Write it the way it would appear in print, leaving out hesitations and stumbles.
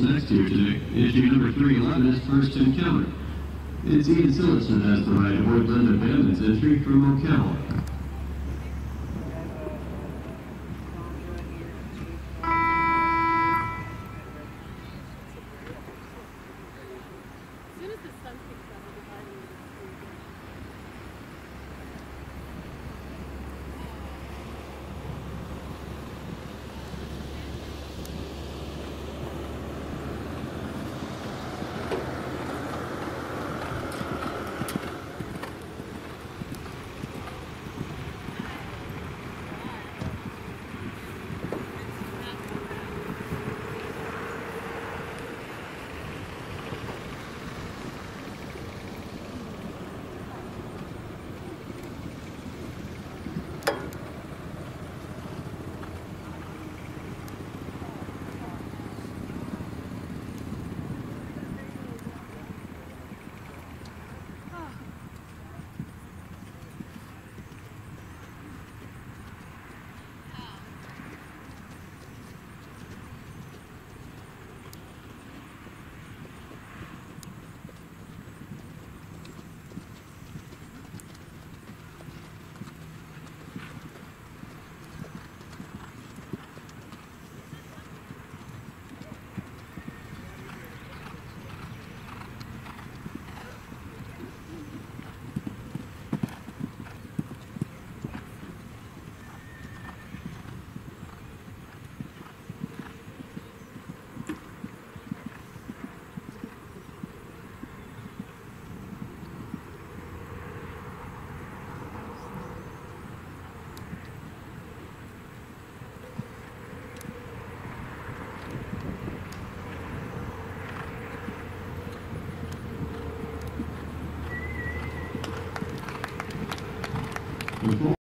next here today. Issue number 311 is first encounter. It's Ian Sillison has the right aboard Linda Bandon's entry from Ocala. Before